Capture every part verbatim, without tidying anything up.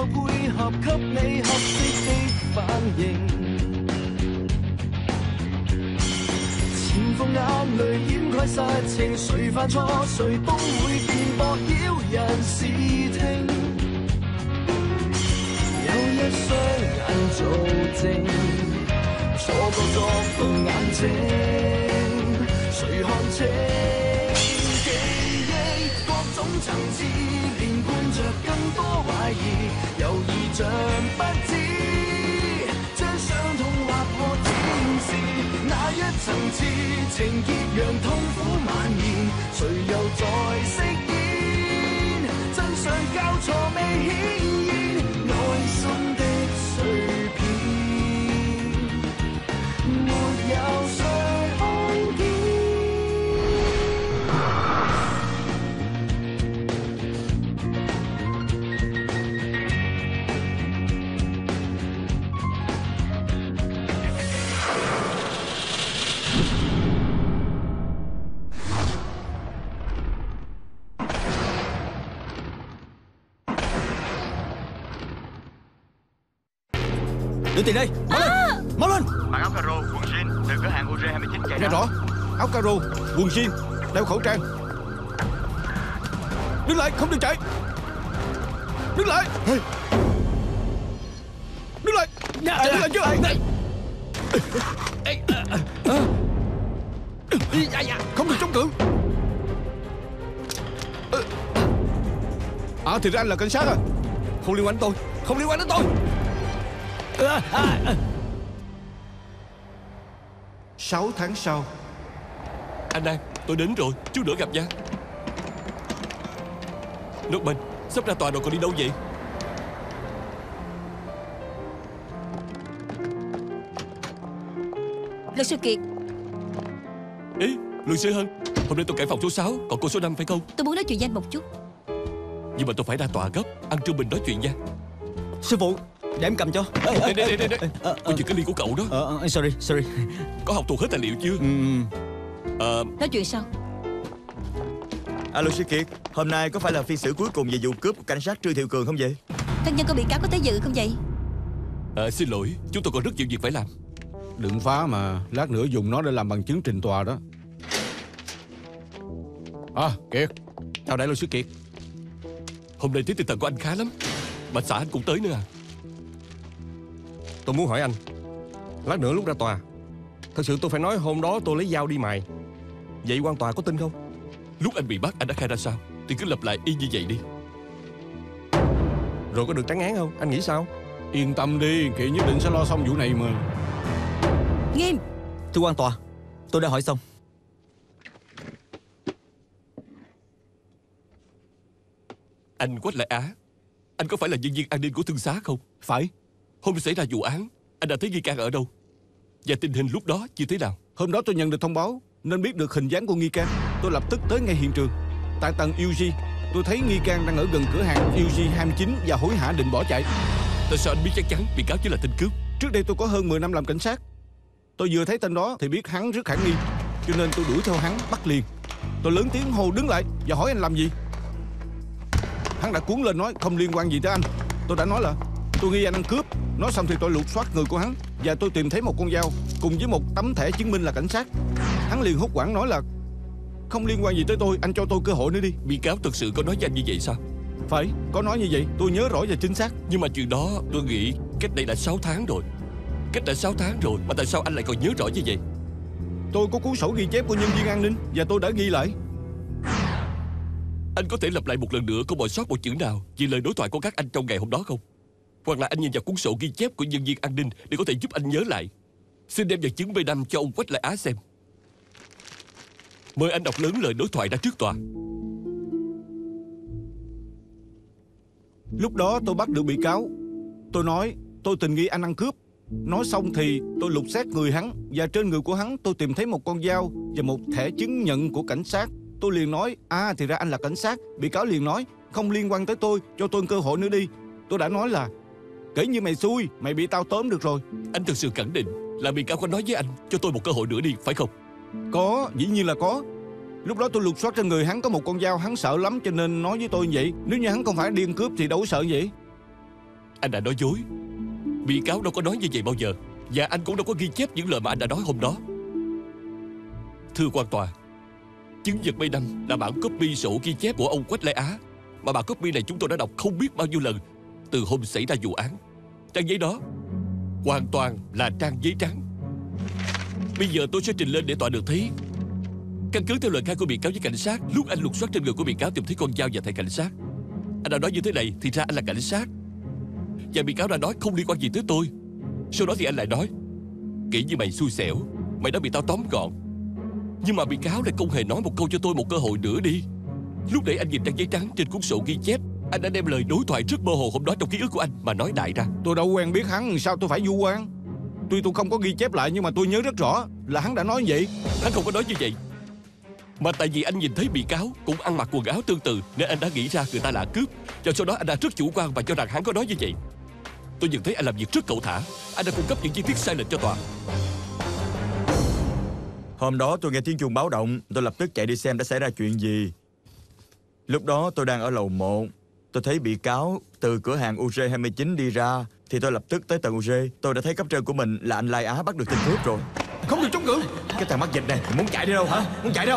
何配合給你合適的反應？前鋒眼淚掩蓋實情，誰犯錯誰都會辯駁擾人視聽。有一雙眼做證，錯覺作動眼睛，誰看清？記憶各種層次，連貫着更多懷疑，猶豫像不知，將傷痛劃破天使，那一層次情結讓痛苦蔓延，誰又在飾演？真相交錯未顯現，內心的碎片，沒有誰看見。 Đưa tiền đây, mau lên, mau lên. Mặc áo caro, quần jean, từ cửa hàng u giê hai mươi chín chạy Nghe rõ, áo caro, quần jean, đeo khẩu trang. Đứng lại, không được chạy. Đứng lại. Đứng lại. Đứng lại chưa? Không được chống cự. À thì ra anh là cảnh sát à? Không liên quan đến tôi, không liên quan đến tôi. Sáu tháng sau. Anh An, tôi đến rồi, chút nữa gặp nha. Nước bên, sắp ra tòa rồi còn đi đâu vậy? Luật sư Kiệt. Ý, luật sư Hân, hôm nay tôi cãi phòng số sáu, còn cô số năm phải không? Tôi muốn nói chuyện với anh một chút. Nhưng mà tôi phải ra tòa gấp, ăn trưa mình nói chuyện nha. Sư phụ, để em cầm cho. Đây, đây, đây, đây. Có chuyện cái ly của cậu đó. Ờ, sorry, sorry. Có học thuộc hết tài liệu chưa? Ừ. Ờ... Nói chuyện sao? Alo sư Kiệt, hôm nay có phải là phiên xử cuối cùng về vụ cướp của cảnh sát Trương Thiệu Cường không vậy? Thân nhân của bị cáo có tới dự không vậy? À, xin lỗi, chúng tôi còn rất nhiều việc phải làm. Đừng phá mà, lát nữa dùng nó để làm bằng chứng trình tòa đó. À, Kiệt. Chào đại luật sư Kiệt. Hôm nay thấy tinh thần của anh khá lắm. Bà xã anh cũng tới nữa à? Tôi muốn hỏi anh, lát nữa lúc ra tòa, thật sự tôi phải nói hôm đó tôi lấy dao đi mài, vậy quan tòa có tin không? Lúc anh bị bắt anh đã khai ra sao thì cứ lặp lại y như vậy đi. Rồi có được trắng án không? Anh nghĩ sao? Yên tâm đi, Kiệt nhất định sẽ lo xong vụ này mà. Nghiêm. Thưa quan tòa, tôi đã hỏi xong. Anh Quách Lại Á, anh có phải là nhân viên an ninh của thương xá không? Phải. Hôm xảy ra vụ án, anh đã thấy nghi can ở đâu? Và tình hình lúc đó như thế nào? Hôm đó tôi nhận được thông báo nên biết được hình dáng của nghi can. Tôi lập tức tới ngay hiện trường. Tại tầng u giê, tôi thấy nghi can đang ở gần cửa hàng u giê hai mươi chín và hối hả định bỏ chạy. Tại sao anh biết chắc chắn bị cáo chỉ là tên cướp? Trước đây tôi có hơn mười năm làm cảnh sát. Tôi vừa thấy tên đó thì biết hắn rất khả nghi, cho nên tôi đuổi theo hắn bắt liền. Tôi lớn tiếng hô đứng lại và hỏi anh làm gì. Hắn đã cuốn lên nói không liên quan gì tới anh. Tôi đã nói là tôi nghi anh ăn cướp. Nói xong thì tôi lục soát người của hắn và tôi tìm thấy một con dao cùng với một tấm thẻ chứng minh là cảnh sát. Hắn liền hốt hoảng nói là không liên quan gì tới tôi, anh cho tôi cơ hội nữa đi. Bị cáo thực sự có nói với anh như vậy sao? Phải, có nói như vậy, tôi nhớ rõ và chính xác. Nhưng mà chuyện đó tôi nghĩ cách đây đã sáu tháng rồi. Cách đã sáu tháng rồi mà tại sao anh lại còn nhớ rõ như vậy? Tôi có cuốn sổ ghi chép của nhân viên an ninh và tôi đã ghi lại. Anh có thể lặp lại một lần nữa, không bỏ sót một chữ nào về lời đối thoại của các anh trong ngày hôm đó không? Hoặc là anh nhìn vào cuốn sổ ghi chép của nhân viên an ninh để có thể giúp anh nhớ lại. Xin đem vật chứng B năm cho ông Quách Lại Á xem. Mời anh đọc lớn lời đối thoại ra trước tòa. Lúc đó tôi bắt được bị cáo. Tôi nói tôi tình nghi anh ăn cướp. Nói xong thì tôi lục xét người hắn, và trên người của hắn tôi tìm thấy một con dao và một thẻ chứng nhận của cảnh sát. Tôi liền nói à thì ra anh là cảnh sát. Bị cáo liền nói không liên quan tới tôi, cho tôi cơ hội nữa đi. Tôi đã nói là kể như mày xui, mày bị tao tóm được rồi. Anh thực sự khẳng định là bị cáo có nói với anh cho tôi một cơ hội nữa đi, phải không? Có, dĩ nhiên là có. Lúc đó tôi lục soát trên người hắn có một con dao, hắn sợ lắm cho nên nói với tôi như vậy. Nếu như hắn không phải điên cướp thì đâu có sợ vậy. Anh đã nói dối. Bị cáo đâu có nói như vậy bao giờ. Và anh cũng đâu có ghi chép những lời mà anh đã nói hôm đó. Thưa quan tòa, chứng vật B năm là bản copy sổ ghi chép của ông Quách Lai Á, mà bản copy này chúng tôi đã đọc không biết bao nhiêu lần từ hôm xảy ra vụ án. Trang giấy đó hoàn toàn là trang giấy trắng. Bây giờ tôi sẽ trình lên để tòa được thấy. Căn cứ theo lời khai của bị cáo với cảnh sát, lúc anh lục soát trên người của bị cáo tìm thấy con dao và thẻ cảnh sát. Anh đã nói như thế này thì ra anh là cảnh sát, và bị cáo đã nói không liên quan gì tới tôi. Sau đó thì anh lại nói, kỹ như mày xui xẻo, mày đã bị tao tóm gọn. Nhưng mà bị cáo lại không hề nói một câu cho tôi một cơ hội nữa đi. Lúc nãy anh nhìn trang giấy trắng trên cuốn sổ ghi chép, anh đã đem lời đối thoại rất mơ hồ hôm đó trong ký ức của anh mà nói đại ra. Tôi đâu quen biết hắn, sao tôi phải vu oan? Tuy tôi không có ghi chép lại nhưng mà tôi nhớ rất rõ là hắn đã nói vậy. Hắn không có nói như vậy, mà tại vì anh nhìn thấy bị cáo cũng ăn mặc quần áo tương tự nên anh đã nghĩ ra người ta là cướp. Và sau đó anh đã rất chủ quan và cho rằng hắn có nói như vậy. Tôi nhận thấy anh làm việc rất cẩu thả. Anh đã cung cấp những chi tiết sai lệch cho tòa. Hôm đó tôi nghe tiếng chuông báo động, tôi lập tức chạy đi xem đã xảy ra chuyện gì. Lúc đó tôi đang ở lầu một. Tôi thấy bị cáo từ cửa hàng u giê hai mươi chín đi ra, thì tôi lập tức tới tầng u giê. Tôi đã thấy cấp trên của mình là anh Lai Á bắt được tên cướp rồi. Không được chống cự. Cái thằng mắc dịch này muốn chạy đi đâu hả? Muốn chạy đi đâu?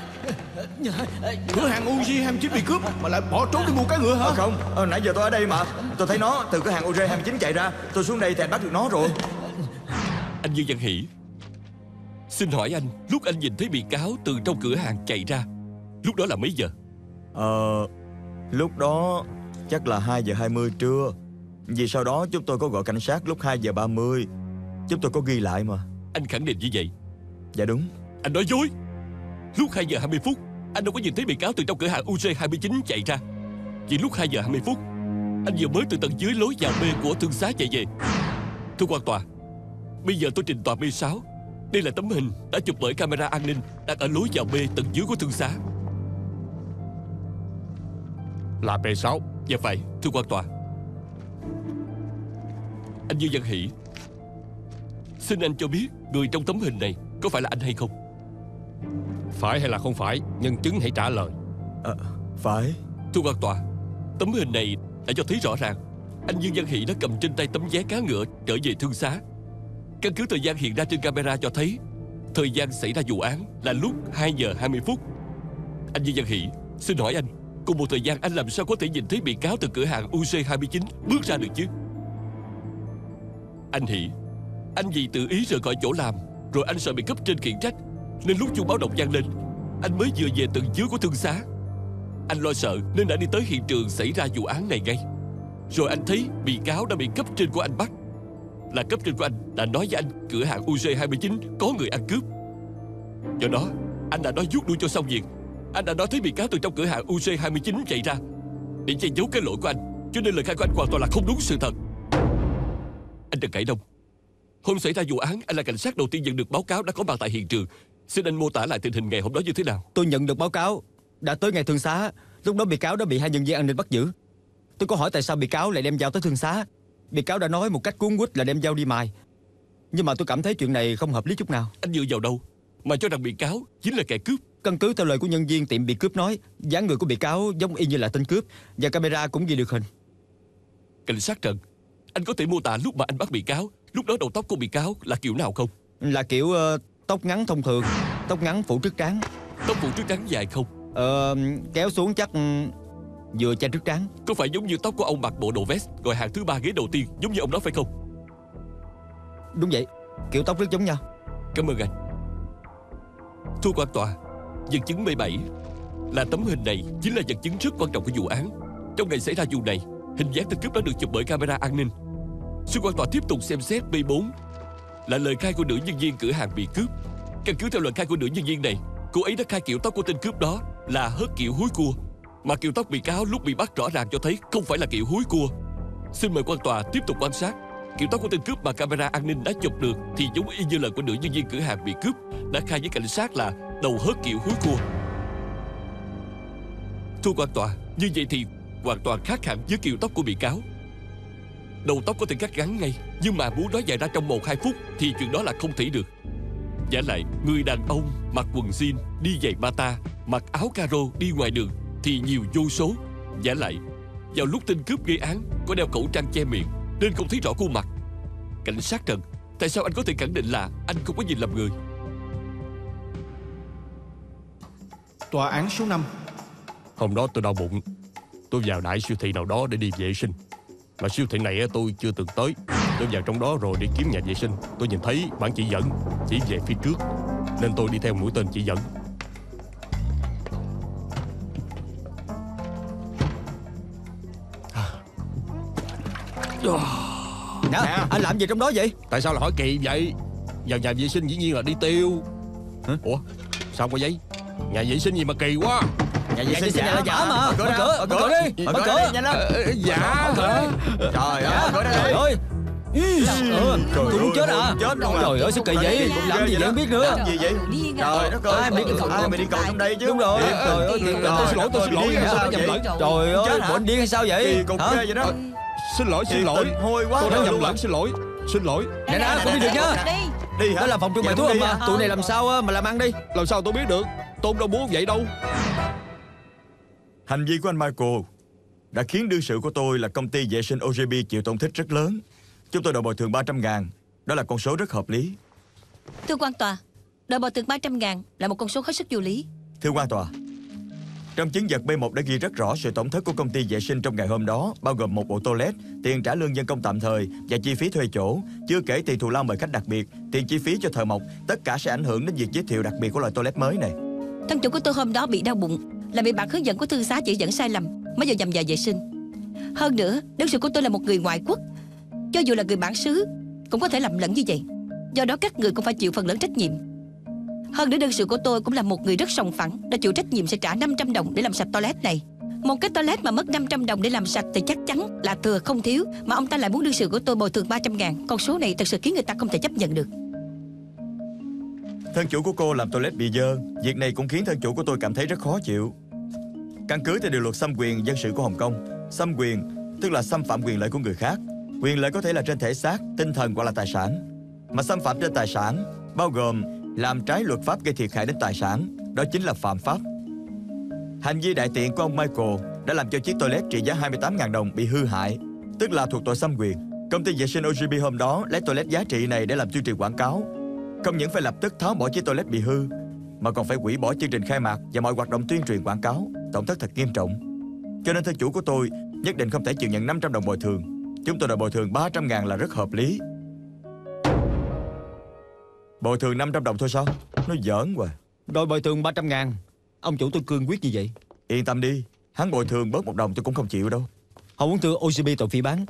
Cửa hàng u giê hai mươi chín bị cướp mà lại bỏ trốn đi mua cá ngựa hả? À không, à, nãy giờ tôi ở đây mà. Tôi thấy nó từ cửa hàng u giê hai mươi chín chạy ra. Tôi xuống đây thì anh bắt được nó rồi. Anh Dương Văn Hỷ, xin hỏi anh, lúc anh nhìn thấy bị cáo từ trong cửa hàng chạy ra, lúc đó là mấy giờ? Ờ, lúc đó chắc là hai giờ hai mươi trưa. Vì sau đó chúng tôi có gọi cảnh sát lúc hai giờ ba mươi. Chúng tôi có ghi lại mà. Anh khẳng định như vậy? Dạ đúng. Anh nói dối. Lúc hai giờ hai mươi phút anh đâu có nhìn thấy bị cáo từ trong cửa hàng u giê hai mươi chín chạy ra. Vì lúc hai giờ hai mươi phút anh vừa mới từ tầng dưới lối vào B của thương xá chạy về. Thưa quan tòa, bây giờ tôi trình tòa B sáu. Đây là tấm hình đã chụp bởi camera an ninh đặt ở lối vào B tầng dưới của thương xá. Là B sáu? Dạ phải, thưa quan tòa. Anh Dương Văn Hỷ, xin anh cho biết người trong tấm hình này có phải là anh hay không? Phải hay là không phải, nhân chứng hãy trả lời. À, phải. Thưa quan tòa, tấm hình này đã cho thấy rõ ràng anh Dương Văn Hỷ đã cầm trên tay tấm vé cá ngựa trở về thương xá. Căn cứ thời gian hiện ra trên camera cho thấy thời gian xảy ra vụ án là lúc hai giờ hai mươi phút. Anh Dương Văn Hỷ, xin hỏi anh, cùng một thời gian anh làm sao có thể nhìn thấy bị cáo từ cửa hàng u giê hai mươi chín bước ra được chứ? Anh Hỷ, anh vì tự ý rời khỏi chỗ làm, rồi anh sợ bị cấp trên khiển trách, nên lúc chuông báo động vang lên, anh mới vừa về tầng dưới của thương xá. Anh lo sợ nên đã đi tới hiện trường xảy ra vụ án này ngay. Rồi anh thấy bị cáo đã bị cấp trên của anh bắt. Là cấp trên của anh đã nói với anh cửa hàng u giê hai mươi chín có người ăn cướp. Do đó anh đã nói vuốt đuôi cho xong việc. Anh đã nói thấy bị cáo từ trong cửa hàng u giê hai mươi chín chạy ra để che giấu cái lỗi của anh, cho nên lời khai của anh hoàn toàn là không đúng sự thật. Anh Trần Cải Đông, hôm xảy ra vụ án anh là cảnh sát đầu tiên nhận được báo cáo đã có mặt tại hiện trường. Xin anh mô tả lại tình hình ngày hôm đó như thế nào? Tôi nhận được báo cáo đã tới ngày thương xá. Lúc đó bị cáo đã bị hai nhân viên an ninh bắt giữ. Tôi có hỏi tại sao bị cáo lại đem dao tới thương xá. Bị cáo đã nói một cách cuốn quýt là đem dao đi mài. Nhưng mà tôi cảm thấy chuyện này không hợp lý chút nào. Anh dựa vào đâu mà cho rằng bị cáo chính là kẻ cướp? Căn cứ theo lời của nhân viên tiệm bị cướp nói, dáng người của bị cáo giống y như là tên cướp, và camera cũng ghi được hình. Cảnh sát Trần, anh có thể mô tả lúc mà anh bắt bị cáo, lúc đó đầu tóc của bị cáo là kiểu nào không? Là kiểu uh, tóc ngắn thông thường, tóc ngắn phủ trước trán. Tóc phủ trước trán dài không? Ờ, kéo xuống chắc um, vừa che trước trán. Có phải giống như tóc của ông mặc bộ đồ vest gọi hàng thứ ba ghế đầu tiên, giống như ông đó phải không? Đúng vậy, kiểu tóc rất giống nhau. Cảm ơn anh. Thưa quan tòa, vật chứng B bảy là tấm hình này chính là vật chứng rất quan trọng của vụ án. Trong ngày xảy ra vụ này, hình dáng tên cướp đã được chụp bởi camera an ninh. Xin quan tòa tiếp tục xem xét B bốn là lời khai của nữ nhân viên cửa hàng bị cướp. Căn cứ theo lời khai của nữ nhân viên này, cô ấy đã khai kiểu tóc của tên cướp đó là hớt kiểu húi cua, mà kiểu tóc bị cáo lúc bị bắt rõ ràng cho thấy không phải là kiểu húi cua. Xin mời quan tòa tiếp tục quan sát. Kiểu tóc của tên cướp mà camera an ninh đã chụp được thì giống y như lời của nữ nhân viên cửa hàng bị cướp đã khai với cảnh sát là đầu hớt kiểu húi cua. Thưa quan tòa, như vậy thì hoàn toàn khác hẳn với kiểu tóc của bị cáo. Đầu tóc có thể cắt ngắn ngay, nhưng mà muốn nói dài ra trong một hai phút thì chuyện đó là không thể được. Giả lại, người đàn ông mặc quần jean, đi giày bata, mặc áo caro đi ngoài đường thì nhiều vô số. Giả lại, vào lúc tên cướp gây án có đeo khẩu trang che miệng, nên không thấy rõ khuôn mặt. Cảnh sát Trần, tại sao anh có thể khẳng định là anh không có nhìn lầm người? Tòa án số năm. Hôm đó tôi đau bụng. Tôi vào đại siêu thị nào đó để đi vệ sinh. Mà siêu thị này tôi chưa từng tới. Tôi vào trong đó rồi đi kiếm nhà vệ sinh. Tôi nhìn thấy bản chỉ dẫn chỉ về phía trước, nên tôi đi theo mũi tên chỉ dẫn. Nè, anh làm gì trong đó vậy? Tại sao lại hỏi kỳ vậy? Vào nhà vệ sinh dĩ nhiên là đi tiêu. Hả? Ủa sao có giấy? Nhà vệ sinh gì mà kỳ quá. Nhà vệ sinh giả giả là giả mà. Mở cửa Mở ra, cửa, mở cửa đi. Mở Mở cửa cửa. đi, nhanh lên. Ờ, Giả hả? Trời ơi, mở cửa ra Trời đi. ơi. Ừ, tôi muốn chết à? Chết luôn à. Trời ơi, sao kỳ vậy? Làm gì vậy không biết nữa. Làm gì vậy? Điên à. Trời đất ơi, Ai mày đi cầu ai mày đi cầu trong đây chứ? Đúng rồi. Điên. Trời ơi, Trời tôi xin lỗi, tôi xin lỗi. điên hay sao Nhầm vậy? lẫn. Trời ơi, Chết hả? bộ anh điên hay sao vậy? Kỳ cục Hả? ghê vậy đó. Xin lỗi, xin Thiệt lỗi. tình hôi quá. Tôi đã trời nhầm luôn lẫn, à. xin lỗi. Xin lỗi. Nè nè, không đi được nhá. Đi. Đi hả? Đó là phòng trưng bày Vậy thuốc đi mà. hả? Tụi này làm sao mà làm ăn đi. Làm sao tôi biết được? Tôi không đâu muốn vậy đâu. Hành vi của anh Michael đã khiến đương sự của tôi là công ty vệ sinh ô giê bê chịu tổn thất rất lớn. Chúng tôi đòi bồi thường ba trăm ngàn. Đó là con số rất hợp lý. Thưa quan tòa, đòi bồi thường ba trăm ngàn là một con số hết sức vô lý. Thưa quan tòa, trong chứng vật B một đã ghi rất rõ sự tổn thất của công ty vệ sinh trong ngày hôm đó, bao gồm một bộ toilet, tiền trả lương nhân công tạm thời và chi phí thuê chỗ, chưa kể tiền thù lao mời khách đặc biệt, tiền chi phí cho thợ mộc. Tất cả sẽ ảnh hưởng đến việc giới thiệu đặc biệt của loại toilet mới này. Thân chủ của tôi hôm đó bị đau bụng là bị bản hướng dẫn của thư xá chỉ dẫn sai lầm mới vào nhầm nhà vệ sinh. Hơn nữa, đương sự của tôi là một người ngoại quốc, cho dù là người bản xứ cũng có thể lầm lẫn như vậy. Do đó các người cũng phải chịu phần lớn trách nhiệm. Hơn nữa, đương sự của tôi cũng là một người rất sòng phẳng, đã chịu trách nhiệm sẽ trả năm trăm đồng để làm sạch toilet này. Một cái toilet mà mất năm trăm đồng để làm sạch thì chắc chắn là thừa không thiếu, mà ông ta lại muốn đương sự của tôi bồi thường ba trăm ngàn. Con số này thật sự khiến người ta không thể chấp nhận được. Thân chủ của cô làm toilet bị dơ. Việc này cũng khiến thân chủ của tôi cảm thấy rất khó chịu. Căn cứ theo điều luật xâm quyền dân sự của Hồng Kông, xâm quyền tức là xâm phạm quyền lợi của người khác. Quyền lợi có thể là trên thể xác, tinh thần hoặc là tài sản. Mà xâm phạm trên tài sản bao gồm làm trái luật pháp gây thiệt hại đến tài sản, đó chính là phạm pháp. Hành vi đại tiện của ông Michael đã làm cho chiếc toilet trị giá hai mươi tám ngàn đồng bị hư hại, tức là thuộc tội xâm quyền. Công ty vệ sinh ô giê bê hôm đó lấy toilet giá trị này để làm tuyên truyền quảng cáo. Không những phải lập tức tháo bỏ chiếc toilet bị hư, mà còn phải hủy bỏ chương trình khai mạc và mọi hoạt động tuyên truyền quảng cáo. Tổn thất thật nghiêm trọng. Cho nên thân chủ của tôi nhất định không thể chịu nhận năm trăm đồng bồi thường. Chúng tôi đòi bồi thường ba trăm ngàn là rất hợp lý. Bồi thường năm trăm đồng thôi sao? Nó giỡn quá. Đòi bồi thường ba trăm ngàn. Ông chủ tôi cương quyết như vậy. Yên tâm đi, hắn bồi thường bớt một đồng tôi cũng không chịu đâu. Họ muốn thưa ô giê bê tội phỉ báng.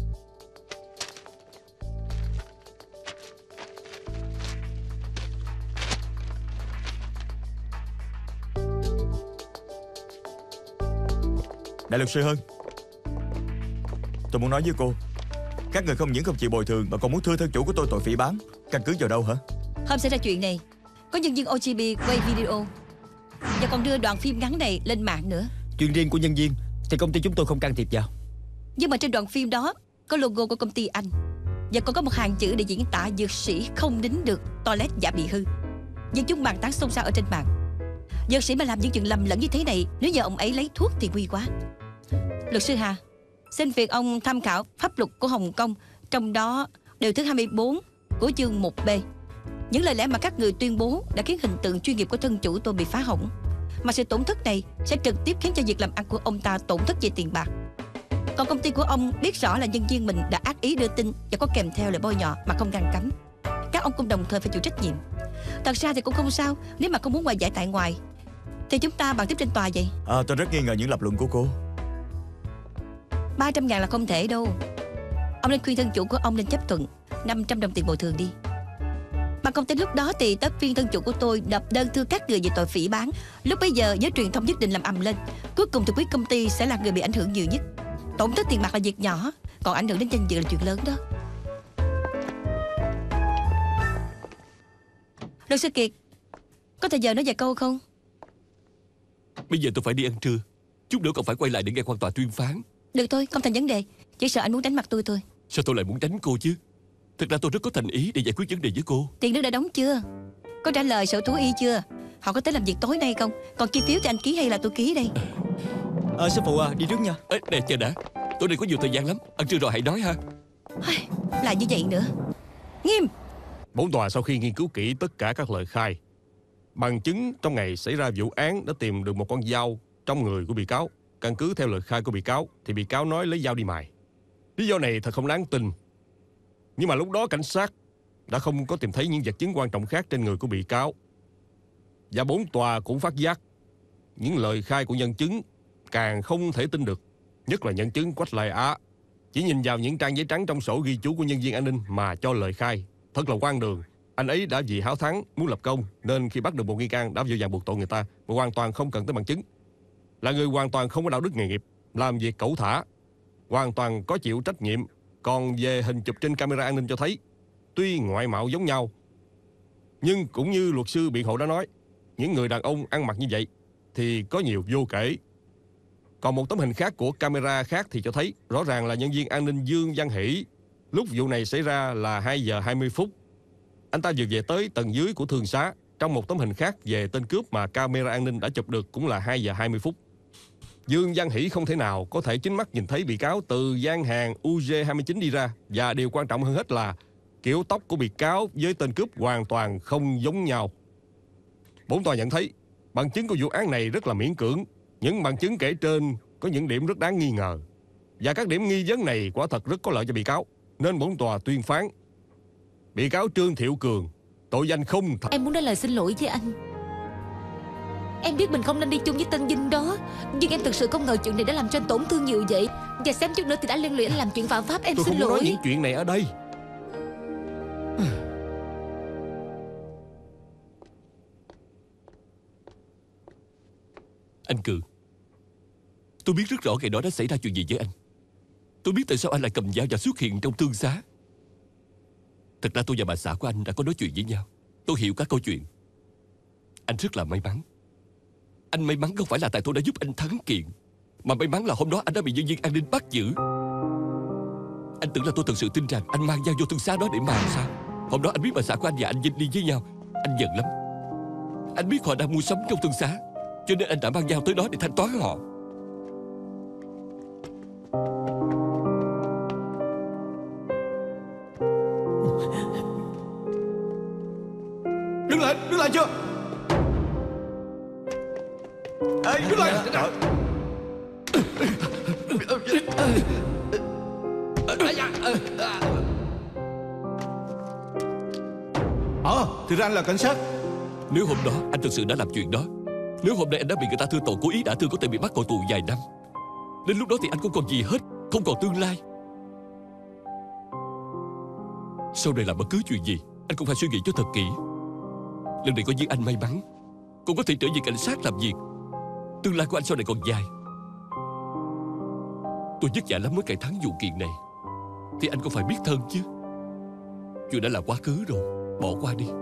Đại luật sư Hân, tôi muốn nói với cô, các người không những không chịu bồi thường mà còn muốn thưa thân chủ của tôi tội phỉ báng. Căn cứ vào đâu hả? Hôm xảy ra chuyện này, có nhân viên ô giê bê quay video và còn đưa đoạn phim ngắn này lên mạng nữa. Chuyện riêng của nhân viên thì công ty chúng tôi không can thiệp vào. Nhưng mà trên đoạn phim đó có logo của công ty anh, và còn có một hàng chữ để diễn tả dược sĩ không nín được toilet giả bị hư. Nhưng chúng bàn tán xôn xao ở trên mạng. Dược sĩ mà làm những chuyện lầm lẫn như thế này, nếu nhờ ông ấy lấy thuốc thì nguy quá. Luật sư Hà, xin việc ông tham khảo pháp luật của Hồng Kông, trong đó điều thứ hai mươi bốn của chương một B. Những lời lẽ mà các người tuyên bố đã khiến hình tượng chuyên nghiệp của thân chủ tôi bị phá hỏng. Mà sự tổn thất này sẽ trực tiếp khiến cho việc làm ăn của ông ta tổn thất về tiền bạc. Còn công ty của ông biết rõ là nhân viên mình đã ác ý đưa tin và có kèm theo lời bôi nhọ mà không ngăn cấm. Các ông cũng đồng thời phải chịu trách nhiệm. Thật ra thì cũng không sao, nếu mà không muốn hòa giải tại ngoài thì chúng ta bàn tiếp trên tòa vậy. À, tôi rất nghi ngờ những lập luận của cô. Ba trăm ngàn là không thể đâu. Ông nên khuyên thân chủ của ông nên chấp thuận năm trăm đồng tiền bồi thường đi. Mà công ty lúc đó thì tất viên thân chủ của tôi nộp đơn thưa các người về tội phỉ báng. Lúc bấy giờ giới truyền thông nhất định làm ầm lên. Cuối cùng thì quý công ty sẽ là người bị ảnh hưởng nhiều nhất. Tổn thất tiền bạc là việc nhỏ, còn ảnh hưởng đến danh dự là chuyện lớn đó. Luật sư Kiệt, có thời giờ nói vài câu không? Bây giờ tôi phải đi ăn trưa, chút nữa còn phải quay lại để nghe quan tòa tuyên phán. Được thôi, không thành vấn đề. Chỉ sợ anh muốn đánh mặt tôi thôi. Sao tôi lại muốn đánh cô chứ? Thực ra tôi rất có thành ý để giải quyết vấn đề với cô. Tiền nước đã đóng chưa? Có trả lời sở thú y chưa? Họ có tới làm việc tối nay không? Còn chi phiếu thì anh ký hay là tôi ký đây? Ờ sư phụ à, đi trước nha. Ê, nè chờ đã, tối nay có nhiều thời gian lắm. Ăn trưa rồi hãy nói ha. Là như vậy nữa. Nghiêm. Bổn tòa sau khi nghiên cứu kỹ tất cả các lời khai, bằng chứng trong ngày xảy ra vụ án đã tìm được một con dao trong người của bị cáo. Căn cứ theo lời khai của bị cáo thì bị cáo nói lấy dao đi mài. Lý do này thật không đáng tin. Nhưng mà lúc đó cảnh sát đã không có tìm thấy những vật chứng quan trọng khác trên người của bị cáo. Và bổn tòa cũng phát giác những lời khai của nhân chứng càng không thể tin được. Nhất là nhân chứng Quách Lai Á. Chỉ nhìn vào những trang giấy trắng trong sổ ghi chú của nhân viên an ninh mà cho lời khai. Thật là hoang đường. Anh ấy đã vì háo thắng, muốn lập công, nên khi bắt được một nghi can đã vô vàng buộc tội người ta mà hoàn toàn không cần tới bằng chứng. Là người hoàn toàn không có đạo đức nghề nghiệp, làm việc cẩu thả, hoàn toàn có chịu trách nhiệm. Còn về hình chụp trên camera an ninh cho thấy, tuy ngoại mạo giống nhau, nhưng cũng như luật sư biện hộ đã nói, những người đàn ông ăn mặc như vậy thì có nhiều vô kể. Còn một tấm hình khác của camera khác thì cho thấy rõ ràng là nhân viên an ninh Dương Văn Hỷ. Lúc vụ này xảy ra là hai giờ hai mươi phút. Anh ta vừa về tới tầng dưới của thương xá. Trong một tấm hình khác về tên cướp mà camera an ninh đã chụp được cũng là hai giờ hai mươi phút. Dương Văn Hỷ không thể nào có thể chính mắt nhìn thấy bị cáo từ gian hàng U G hai mươi chín đi ra. Và điều quan trọng hơn hết là kiểu tóc của bị cáo với tên cướp hoàn toàn không giống nhau. Bổn tòa nhận thấy bằng chứng của vụ án này rất là miễn cưỡng. Những bằng chứng kể trên có những điểm rất đáng nghi ngờ. Và các điểm nghi vấn này quả thật rất có lợi cho bị cáo. Nên bổn tòa tuyên phán bị cáo Trương Thiệu Cường tội danh không thật. Em muốn nói lời xin lỗi với anh. Em biết mình không nên đi chung với tên Vinh đó, nhưng em thực sự không ngờ chuyện này đã làm cho anh tổn thương nhiều vậy. Và xem chút nữa thì đã liên lụy anh làm chuyện phạm pháp. Em Tôi xin không muốn lỗi. nói những chuyện này ở đây. Anh Cường, tôi biết rất rõ ngày đó đã xảy ra chuyện gì với anh. Tôi biết tại sao anh lại cầm dao và xuất hiện trong thương xá. Thật ra tôi và bà xã của anh đã có nói chuyện với nhau. Tôi hiểu các câu chuyện. Anh rất là may mắn. Anh may mắn không phải là tại tôi đã giúp anh thắng kiện, mà may mắn là hôm đó anh đã bị nhân viên an ninh bắt giữ. Anh tưởng là tôi thực sự tin rằng anh mang dao vô thương xá đó để mài sao? Hôm đó anh biết bà xã của anh và anh Vinh đi với nhau. Anh giận lắm. Anh biết họ đang mua sắm trong thương xá, cho nên anh đã mang dao tới đó để thanh toán họ. Đứng lại, đứng lại chưa? Ê, đứng lại. Trời. Ờ, thì ra anh là cảnh sát. Nếu hôm đó anh thực sự đã làm chuyện đó, nếu hôm nay anh đã bị người ta thưa tội cố ý đã thương, có thể bị bắt ngồi tù vài năm, đến lúc đó thì anh không còn gì hết, không còn tương lai. Sau này làm bất cứ chuyện gì, anh cũng phải suy nghĩ cho thật kỹ. Lần này coi như anh may mắn, cũng có thể trở về cảnh sát làm việc. Tương lai của anh sau này còn dài. Tôi vất vả lắm mới cải thắng vụ kiện này, thì anh cũng phải biết thân chứ. Chuyện đã là quá khứ rồi, bỏ qua đi.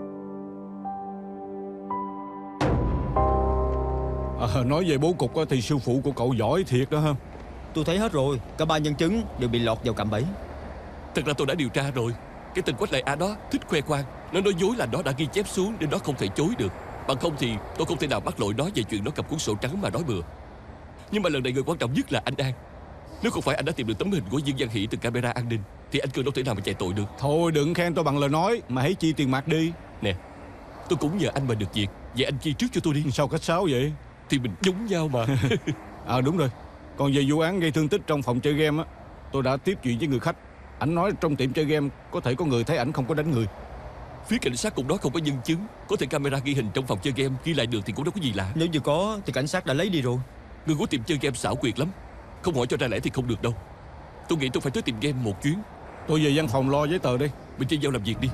À, nói về bố cục thì sư phụ của cậu giỏi thiệt đó ha. Tôi thấy hết rồi. Cả ba nhân chứng đều bị lọt vào cạm bẫy. Thật ra tôi đã điều tra rồi. Cái tên Quách Lai Á đó thích khoe khoang. Nó nói dối là nó đã ghi chép xuống nên nó không thể chối được. Bằng không thì tôi không thể nào bắt lỗi nó về chuyện nó cầm cuốn sổ trắng mà nói bừa. Nhưng mà lần này người quan trọng nhất là anh An. Nếu không phải anh đã tìm được tấm hình của Dương Văn Hỷ từ camera an ninh thì anh Cường đâu thể nào mà chạy tội được. Thôi đừng khen tôi bằng lời nói, mà hãy chi tiền mặt đi. Nè, tôi cũng nhờ anh mà được việc. Vậy anh chi trước cho tôi đi. Sao cách sáo vậy? Thì mình giống nhau mà. À đúng rồi. Còn về vụ án gây thương tích trong phòng chơi game á, tôi đã tiếp chuyện với người khách. Ảnh nói trong tiệm chơi game có thể có người thấy ảnh không có đánh người. Phía cảnh sát cũng nói không có nhân chứng. Có thể camera ghi hình trong phòng chơi game ghi lại được thì cũng đâu có gì lạ. Nếu như có thì cảnh sát đã lấy đi rồi. Người của tiệm chơi game xảo quyệt lắm. Không hỏi cho ra lẽ thì không được đâu. Tôi nghĩ tôi phải tới tiệm game một chuyến. Tôi về văn phòng lo giấy tờ đi. Mình chơi giao làm việc đi.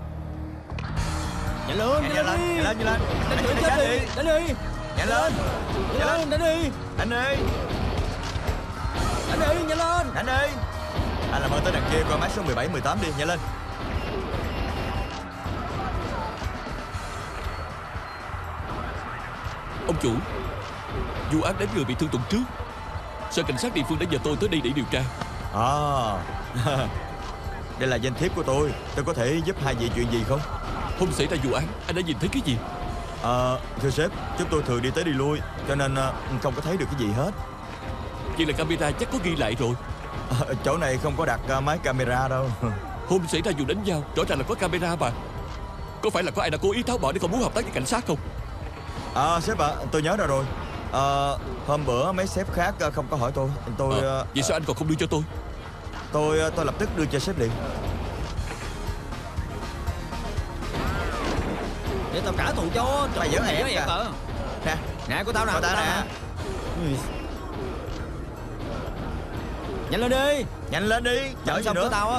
Nhanh lên, nhanh lên, nhanh lên, nhanh lên. đánh thử chết đi, đánh đi, Nhanh lên. nhanh lên, đánh đi, Anh ơi, đánh đi, nhanh lên. anh ơi. Anh làm ơn tới đằng kia coi máy số mười bảy, mười tám đi, nhanh lên. Ông chủ, vụ án đánh người bị thương tuần trước, sở cảnh sát địa phương đã nhờ tôi tới đây để điều tra. À, đây là danh thiếp của tôi. Tôi có thể giúp hai vị chuyện gì không? Hôm xảy ra vụ án, anh đã nhìn thấy cái gì? À, thưa sếp, chúng tôi thường đi tới đi lui, cho nên uh, không có thấy được cái gì hết. Vậy là camera chắc có ghi lại rồi. À, chỗ này không có đặt uh, máy camera đâu. Hôm xảy ra vụ đánh nhau rõ ràng là có camera mà. Có phải là có ai đã cố ý tháo bỏ để không muốn hợp tác với cảnh sát không? À sếp ạ, à, tôi nhớ ra rồi. À, hôm bữa mấy sếp khác không có hỏi tôi. Tôi à, Vậy sao anh còn không đưa cho tôi? Tôi tôi lập tức đưa cho sếp liền. Để tao trả thù cho. Mày giỡn hẹn em à? Nè, nè của tao nè, của tao nè. Nhanh lên đi, nhanh lên đi, chở gì nữa tao á.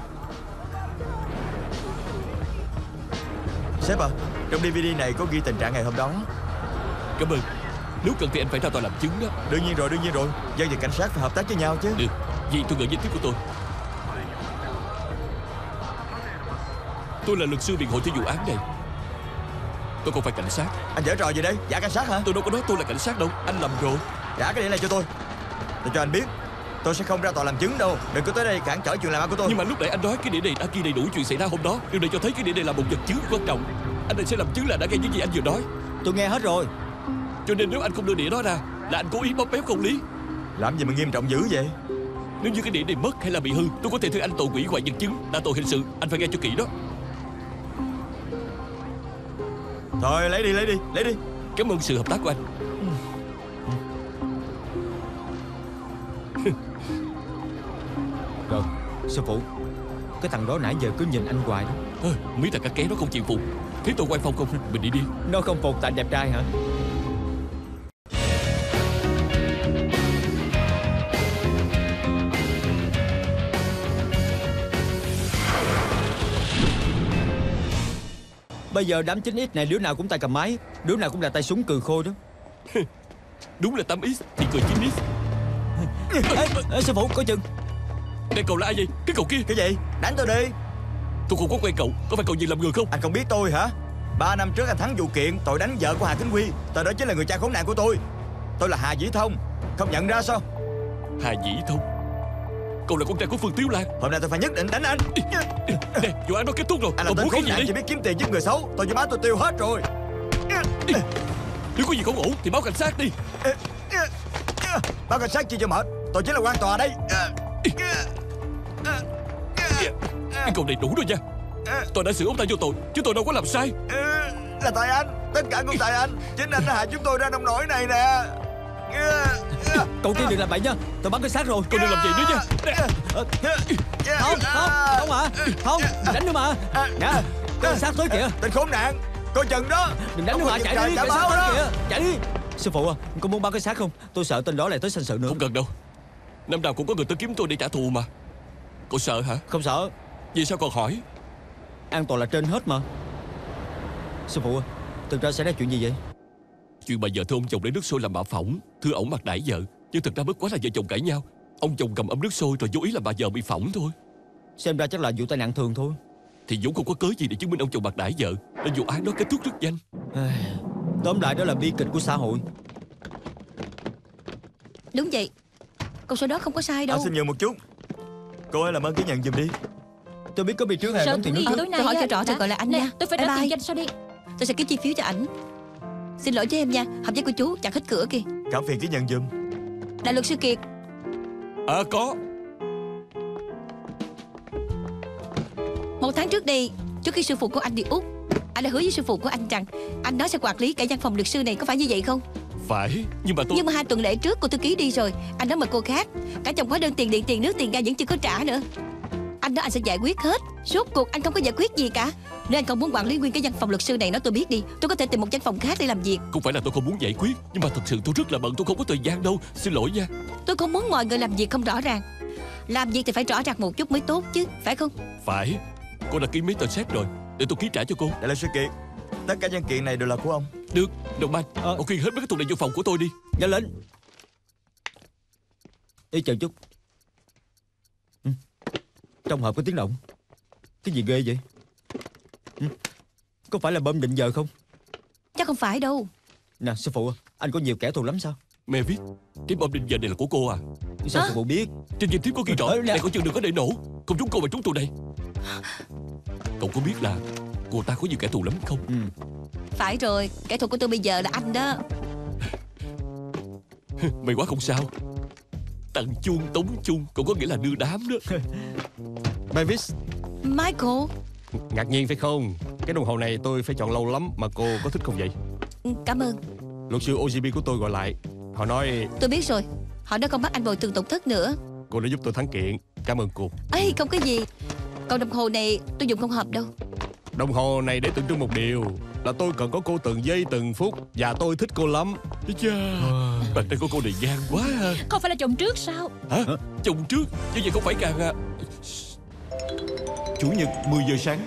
Sếp à, trong đê vê đê này có ghi tình trạng ngày hôm đó. Cảm ơn. Nếu cần thì anh phải ra tòa làm chứng đó. Đương nhiên rồi, đương nhiên rồi. Dân và cảnh sát phải hợp tác với nhau chứ. Được, vậy tôi gửi danh thiếp của tôi. Tôi là luật sư biện hộ cho vụ án này. Tôi không phải cảnh sát. Anh giở trò gì đây? Giả cảnh sát hả? Tôi đâu có nói tôi là cảnh sát đâu. Anh lầm rồi. Trả cái điện này cho tôi. Tôi cho anh biết, tôi sẽ không ra tòa làm chứng đâu. Đừng có tới đây cản trở chuyện làm ăn của tôi. Nhưng mà lúc nãy anh nói cái đĩa này đã ghi đầy đủ chuyện xảy ra hôm đó. Điều này cho thấy cái đĩa này là một vật chứng quan trọng. Anh này sẽ làm chứng là đã nghe những gì anh vừa nói. Tôi nghe hết rồi. Cho nên nếu anh không đưa đĩa đó ra là anh cố ý bóp méo công lý. Làm gì mà nghiêm trọng dữ vậy? Nếu như cái đĩa này mất hay là bị hư, tôi có thể thương anh tội hủy hoại vật chứng, là tội hình sự. Anh phải nghe cho kỹ đó. Thôi lấy đi, lấy đi, lấy đi. Cảm ơn sự hợp tác của anh. Rồi, sư phụ, cái thằng đó nãy giờ cứ nhìn anh hoài đó. à, Mấy thằng cá ké nó không chịu phục. Thấy tôi quay phong không? Mình đi đi. Nó không phục tại đẹp trai hả? Bây giờ đám chín x này đứa nào cũng tay cầm máy, đứa nào cũng là tay súng cười khô đó. Đúng là tám x thì cười chín x. Ê, ê, sư phụ coi chừng. Đây cậu là ai vậy? Cái cậu kia. Cái gì? Đánh tôi đi. Tôi không có quen cậu. Có phải cậu gì làm người không? Anh không biết tôi hả? Ba năm trước anh thắng vụ kiện tội đánh vợ của Hà Kính Huy. Tội đó chính là người cha khốn nạn của tôi. Tôi là Hà Dĩ Thông. Không nhận ra sao? Hà Dĩ Thông? Cậu là con trai của Phương Tiếu Lan. Hôm nay tôi phải nhất định đánh anh. Nè, vụ án đó kết thúc rồi. Anh là tên khốn nạn chỉ biết kiếm tiền giúp người xấu. Tôi với má tôi tiêu hết rồi. Nếu có gì không ổn thì báo cảnh sát đi. Báo cảnh sát chi cho mệt. Tôi chính là quan tòa đây. Cái cậu này đủ rồi nha. Tôi đã xử ông ta vô tội chứ tôi đâu có làm sai. Là tại anh. Tất cả cũng tại anh. Chính anh đã hại chúng tôi ra nông nỗi này nè. Cậu kia đừng làm bậy nha. Tôi báo cảnh sát rồi. Cậu đừng làm gì nữa nha. Không, không, không mà. Không, đừng đánh nữa mà. Nè, cảnh sát tới kìa. Tên khốn nạn. Coi chừng đó. Đừng đánh nữa mà, chạy đi. Cảnh sát tới kìa. Chạy đi. Sư phụ à, có muốn báo cảnh sát không? Tôi sợ tên đó lại tới sanh sự nữa. Không cần đâu. Năm nào cũng có người tới kiếm tôi để trả thù mà. Cậu sợ hả? Không sợ. Vì sao còn hỏi? An toàn là trên hết mà. Sư phụ à, thực ra xảy ra chuyện gì vậy? Chuyện bà vợ thưa ông chồng lấy nước sôi làm bả phỏng, thưa ổng mặt đãi vợ. Nhưng thực ra bất quá là vợ chồng cãi nhau. Ông chồng cầm ấm nước sôi rồi vô ý làm bà vợ bị phỏng thôi. Xem ra chắc là vụ tai nạn thường thôi. Thì Dũng không có cớ gì để chứng minh ông chồng mặt đãi vợ, nên vụ án đó kết thúc rất nhanh. Tóm lại đó là bi kịch của xã hội. Đúng vậy. Con số đó không có sai đâu. À, xin nhường một chút. Cô ơi làm ơn ký nhận giùm đi. Tôi biết có bi trước hay đóng tiền nước trước. Tôi hỏi cho rõ rồi gọi là anh nha. Tôi phải trả tiền danh sau đi. Tôi sẽ ký chi phiếu cho ảnh. Xin lỗi với em nha. Hợp giấy của chú chặt hết cửa kìa. Cảm phiền ký nhận giùm. Đại luật sư Kiệt. À có. Một tháng trước đây, trước khi sư phụ của anh đi Úc, anh đã hứa với sư phụ của anh rằng anh nói sẽ quản lý cả văn phòng luật sư này, có phải như vậy không? Phải, nhưng mà tôi... Nhưng mà hai tuần lễ trước cô thư ký đi rồi. Anh nói mời cô khác. Cả chồng hóa đơn tiền điện, tiền nước, tiền ga vẫn chưa có trả nữa. Anh nói anh sẽ giải quyết hết. Suốt cuộc anh không có giải quyết gì cả. Nếu anh không muốn quản lý nguyên cái văn phòng luật sư này, nói tôi biết đi. Tôi có thể tìm một văn phòng khác để làm việc. Không phải là tôi không muốn giải quyết, nhưng mà thật sự tôi rất là bận, tôi không có thời gian đâu. Xin lỗi nha. Tôi không muốn mọi người làm việc không rõ ràng. Làm việc thì phải rõ ràng một chút mới tốt chứ, phải không? Phải. Cô đã ký mấy tờ séc rồi, để tôi ký trả cho cô. Đại luật sư Kiệt, tất cả văn kiện này đều là của ông. Được, đồng anh, ờ. ông ghi hết mấy cái thùng này vô phòng của tôi đi. Nhanh lên. Ý chờ chút. Ừ. Trong hộp có tiếng động. Cái gì ghê vậy? Ừ. Có phải là bom định giờ không? Chắc không phải đâu. Nè sư phụ, anh có nhiều kẻ thù lắm sao? Mẹ viết, cái bom định giờ này là của cô à? Sao à? sư phụ biết? Trên danh thiếp có ghi rõ, ờ, này có chừng đừng có để nổ. Không trúng cô mà trúng tôi đây. Cậu có biết là cô ta có nhiều kẻ thù lắm không? Ừ. Phải rồi, kẻ thù của tôi bây giờ là anh đó. May quá không sao. Ta Tặng chuông tống chuông cũng có nghĩa là đưa đám đó. Mavis, Michael. Ngạc nhiên phải không? Cái đồng hồ này tôi phải chọn lâu lắm. Mà cô có thích không vậy? Cảm ơn. Luật sư o giê bê của tôi gọi lại. Họ nói Tôi biết rồi. Họ đã không bắt anh bồi thường tổn thất nữa. cô đã giúp tôi thắng kiện. Cảm ơn cô. Ê, không có gì. Còn đồng hồ này tôi dùng không hợp đâu. Đồng hồ này để tượng trưng một điều, là tôi cần có cô từng giây từng phút. Và tôi thích cô lắm. Chà, bàn tay của cô này gian quá ha. Không phải là chồng trước sao? Hả? Chồng trước? Như vậy không phải càng à? Chủ nhật mười giờ sáng.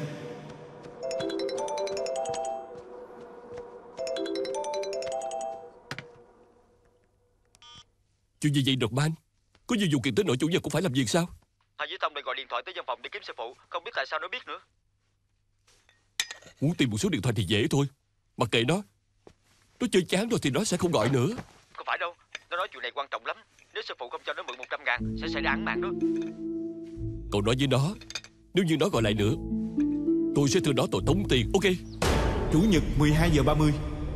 Chuyện gì vậy Norman? Có nhiều vụ kiện tới nỗi chủ nhật cũng phải làm việc sao? Hà Duy Thông lại gọi điện thoại tới văn phòng để kiếm sư phụ. Không biết tại sao nó biết nữa. Muốn tìm một số điện thoại thì dễ thôi. Mặc kệ nó. Nó chơi chán rồi thì nó sẽ không gọi nữa. Không phải đâu. Nó nói chuyện này quan trọng lắm. Nếu sư phụ không cho nó mượn một trăm ngàn sẽ xảy ra án mạng đó. Cậu nói với nó, nếu như nó gọi lại nữa, tôi sẽ thương nó tội tống tiền. Ok. Chủ nhật mười hai giờ ba mươi.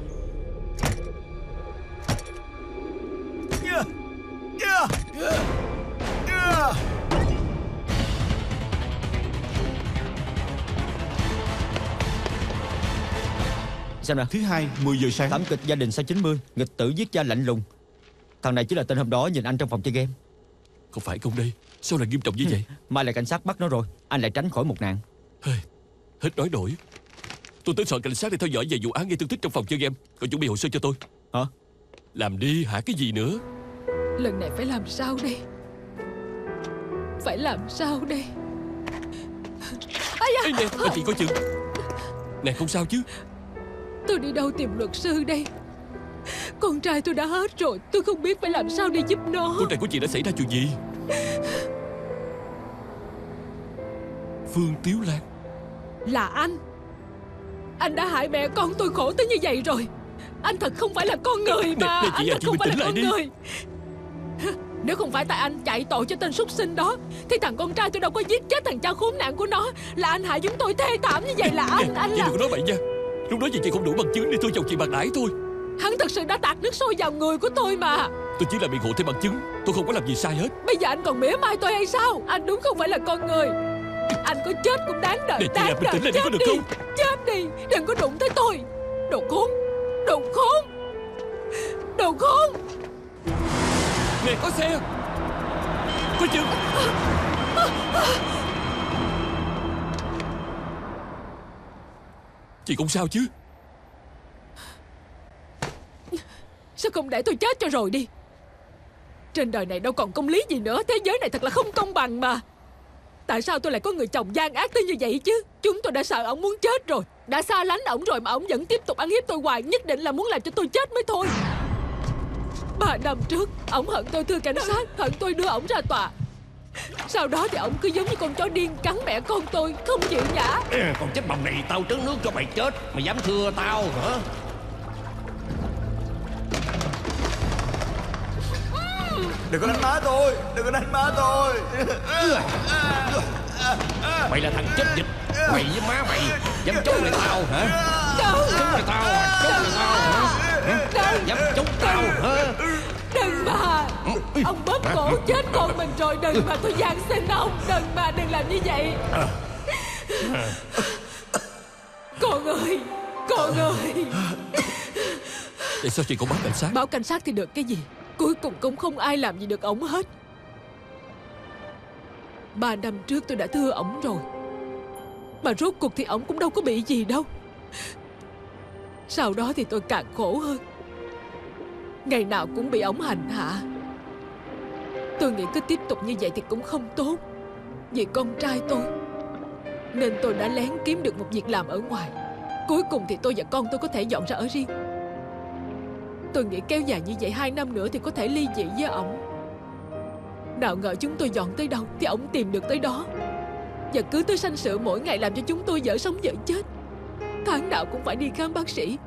Xem nè. Thứ hai mười giờ sáng. Thảm kịch gia đình sau chín mươi, nghịch tử giết cha lạnh lùng. Thằng này chính là tên hôm đó nhìn anh trong phòng chơi game. Không phải không đây. Sao lại nghiêm trọng như vậy? Mai là cảnh sát bắt nó rồi. Anh lại tránh khỏi một nạn. Hết nói nổi. Tôi tới sở cảnh sát để theo dõi về vụ án gây thương tích trong phòng chơi game. Cậu chuẩn bị hồ sơ cho tôi. Hả? Làm đi, hả cái gì nữa? Lần này phải làm sao đây? Phải làm sao đây? Ây Ê da, nè, anh chị coi chừng. Nè không sao chứ? tôi đi đâu tìm luật sư đây? Con trai tôi đã hết rồi. Tôi không biết phải làm sao để giúp nó. Con trai của chị đã xảy ra chuyện gì? Phương Tiếu Lan. Là anh. Anh đã hại mẹ con tôi khổ tới như vậy rồi. Anh thật không phải là con người mà. Nè, nè, chị Anh à, thật chị không bình phải là tĩnh lại con đi. người. Nếu không phải tại anh chạy tội cho tên súc sinh đó, thì thằng con trai tôi đâu có giết chết thằng cha khốn nạn của nó. Là anh hại chúng tôi thê thảm như vậy. Là anh. Nè, Anh chị là... đừng có nói vậy nha. Lúc đó vì chị không đủ bằng chứng để tôi chồng chị bạc đãi thôi. Hắn thật sự đã tạt nước sôi vào người của tôi mà. Tôi chỉ là biện hộ thêm bằng chứng. Tôi không có làm gì sai hết. Bây giờ anh còn mỉa mai tôi hay sao? Anh đúng không phải là con người. Anh có chết cũng đáng đợi. Nè chị à, Đáng bình tĩnh lại đợi. đi có Chết được đi. không? Chết đi. Đừng có đụng tới tôi. Đồ khốn. Đồ khốn. Đồ khốn. Nè có xe. Có chừng. Chị cũng sao chứ? Sao không để tôi chết cho rồi đi? Trên đời này đâu còn công lý gì nữa. Thế giới này thật là không công bằng mà. Tại sao tôi lại có người chồng gian ác tới như vậy chứ? Chúng tôi đã sợ ổng muốn chết rồi. Đã xa lánh ổng rồi mà ổng vẫn tiếp tục ăn hiếp tôi hoài. Nhất định là muốn làm cho tôi chết mới thôi. Ba năm trước ổng hận tôi thưa cảnh sát. Hận tôi đưa ổng ra tòa. Sau đó thì ổng cứ giống như con chó điên cắn mẹ con tôi, không chịu nhả. Ê, còn chết bầm này tao trấn nước cho mày chết. Mày dám thưa tao hả? Đừng có đánh má tôi. Đừng có đánh má tôi. Mày là thằng chết dịch. Mày với má mày dám chống lại tao hả? Chống lại tao hả? Chống lại tao hả? Dám chống tao hả? Đừng mà. Ông bóp cổ chết con mình rồi. Đừng mà, tôi van xin ông. Đừng mà, đừng làm như vậy. Con ơi. Con ơi. Tại sao chị không báo cảnh sát? Báo cảnh sát thì được cái gì? Cuối cùng cũng không ai làm gì được ổng hết. Ba năm trước tôi đã thưa ổng rồi. Mà rốt cuộc thì ổng cũng đâu có bị gì đâu. Sau đó thì tôi càng khổ hơn. Ngày nào cũng bị ổng hành hạ. Tôi nghĩ cứ tiếp tục như vậy thì cũng không tốt. Vì con trai tôi, nên tôi đã lén kiếm được một việc làm ở ngoài. Cuối cùng thì tôi và con tôi có thể dọn ra ở riêng. Tôi nghĩ kéo dài như vậy hai năm nữa thì có thể ly dị với ổng. Nào ngờ chúng tôi dọn tới đâu thì ổng tìm được tới đó. Và cứ tới sanh sự mỗi ngày làm cho chúng tôi dở sống dở chết. Tháng nào cũng phải đi khám bác sĩ.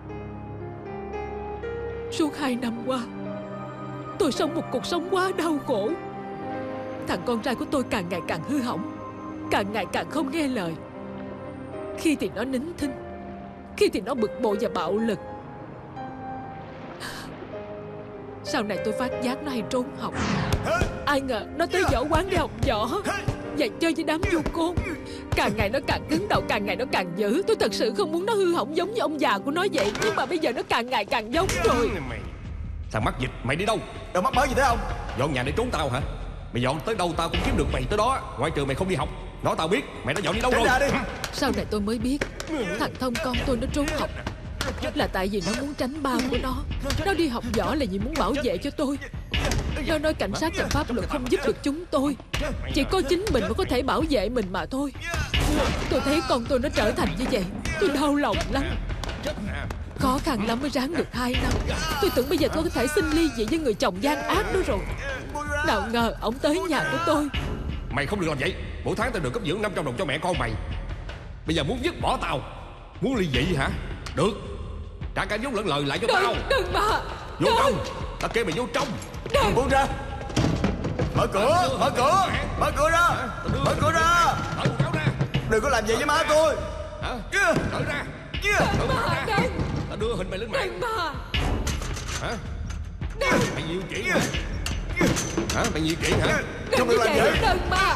Suốt hai năm qua, tôi sống một cuộc sống quá đau khổ. Thằng con trai của tôi càng ngày càng hư hỏng, càng ngày càng không nghe lời. Khi thì nó nín thinh, khi thì nó bực bội và bạo lực. Sau này tôi phát giác nó hay trốn học. Ai ngờ nó tới võ quán để học võ và chơi với đám du côn. Càng ngày nó càng cứng đầu, càng ngày nó càng dữ. Tôi thật sự không muốn nó hư hỏng giống như ông già của nó vậy. Nhưng mà bây giờ nó càng ngày càng giống rồi. Mày, thằng mắc dịch, mày đi đâu? Đâu mắc mới gì thế ông? Dọn nhà để trốn tao hả? Mày dọn tới đâu tao cũng kiếm được mày tới đó. Ngoại trừ mày không đi học. Nói tao biết mày đã dọn đi đâu rồi. Đi. Sau này tôi mới biết thằng Thông con tôi nó trốn học là tại vì nó muốn tránh ba của nó. Nó đi học võ là vì muốn bảo vệ cho tôi. Nó nói cảnh sát và pháp luật không giúp được chúng tôi. Chỉ có chính mình mới có thể bảo vệ mình mà thôi. Tôi thấy con tôi nó trở thành như vậy, tôi đau lòng lắm. Khó khăn lắm mới ráng được hai năm. Tôi tưởng bây giờ tôi có thể xin ly dị với người chồng gian ác đó rồi. Nào ngờ ông tới nhà của tôi. Mày không được làm vậy. Mỗi tháng tao được cấp dưỡng năm trăm đồng cho mẹ con mày. Bây giờ muốn dứt bỏ tao, muốn ly dị hả? Được, trả cả vốn lẫn lời lại cho đừng, tao. Đừng mà. Vô đừng. trong. Tao kêu mày vô trong. Đừng. Buông ra. Mở cửa. Mở cửa. Mở cửa ra. Mở cửa ra. Đừng có làm vậy với má tôi. Hả? Mở ra. Đừng mà. Đừng. Tao đưa hình mày lên mạng. Đừng mà. Hả? Đừng. Mày nhiều chuyện hả? Hả? Mày nhiều chuyện hả? Đừng như vậy. Đừng mà.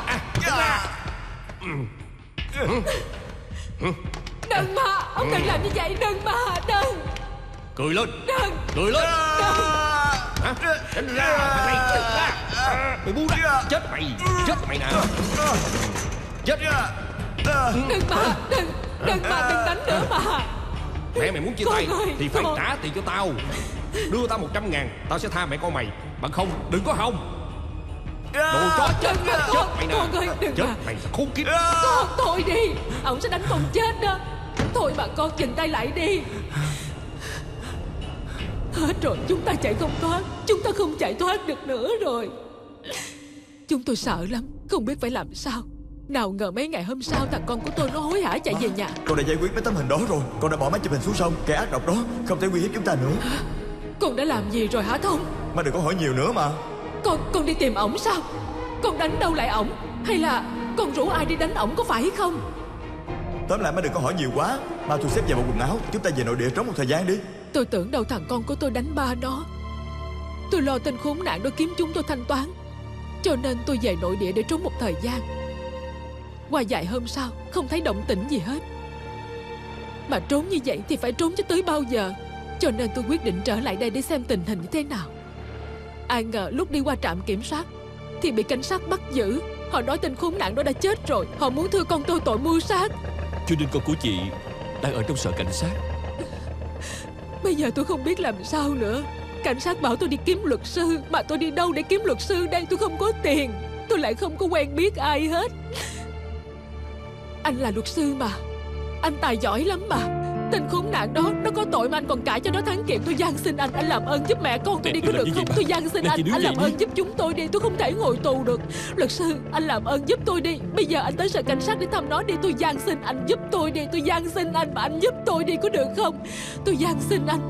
Đừng mà. Ông đừng làm như vậy. Đừng mà. Đừng. Cười lên. Đừng. Cười lên. Đừng. Hả? Tránh ra. Thằng này tránh ra. Mày buông ra. Chết mày. Chết mày nè. Chết. Đừng mà. Đừng. Đừng mà. Đừng đánh nữa mà. Mẹ mày muốn chia Con tay ơi, thì phải con. trả tiền cho tao. Đưa tao một trăm ngàn, tao sẽ tha mẹ con mày. Bằng không đừng có hòng. Đồ chó chết. Đừng mà. Chết Con, mày nè. con ơi, đừng Chết mà. mày sẽ khốn kiếp. Con, thôi đi. Ông sẽ đánh con chết đó. Thôi mà con, dừng tay lại đi. Hết rồi, chúng ta chạy không thoát. Chúng ta không chạy thoát được nữa rồi. Chúng tôi sợ lắm, không biết phải làm sao. Nào ngờ mấy ngày hôm sau thằng con của tôi nó hối hả chạy về nhà. Con đã giải quyết mấy tấm hình đó rồi. Con đã bỏ máy chụp hình xuống sông. Kẻ ác độc đó không thể uy hiếp chúng ta nữa. Con đã làm gì rồi hả Thông? Má đừng có hỏi nhiều nữa mà. Con, con đi tìm ổng sao? Con đánh đâu lại ổng? Hay là con rủ ai đi đánh ổng có phải không? Tóm lại má đừng có hỏi nhiều quá. Mau thu xếp về bộ quần áo. Chúng ta về nội địa trốn một thời gian đi. Tôi tưởng đâu thằng con của tôi đánh ba nó. Tôi lo tên khốn nạn đó kiếm chúng tôi thanh toán, cho nên tôi về nội địa để trốn một thời gian. Qua vài hôm sau không thấy động tĩnh gì hết. Mà trốn như vậy thì phải trốn cho tới bao giờ? Cho nên tôi quyết định trở lại đây để xem tình hình như thế nào. Ai ngờ lúc đi qua trạm kiểm soát thì bị cảnh sát bắt giữ. Họ nói tên khốn nạn đó đã chết rồi. Họ muốn thưa con tôi tội mưu sát. Cho nên con của chị đang ở trong sở cảnh sát. Bây giờ tôi không biết làm sao nữa. Cảnh sát bảo tôi đi kiếm luật sư. Mà tôi đi đâu để kiếm luật sư đây? Tôi không có tiền. Tôi lại không có quen biết ai hết. Anh là luật sư mà. Anh tài giỏi lắm mà. Tên khốn nạn đó nó có tội mà anh còn cãi cho nó thắng kiện. Tôi van xin anh, anh làm ơn giúp mẹ con tôi đi có được không? Tôi van xin anh, anh làm ơn giúp chúng tôi đi. Tôi không thể ngồi tù được. Luật sư, anh làm ơn giúp tôi đi. Bây giờ anh tới sở cảnh sát để thăm nó đi. Tôi van xin anh giúp tôi đi. Tôi van xin anh mà anh giúp tôi đi có được không? Tôi van xin anh.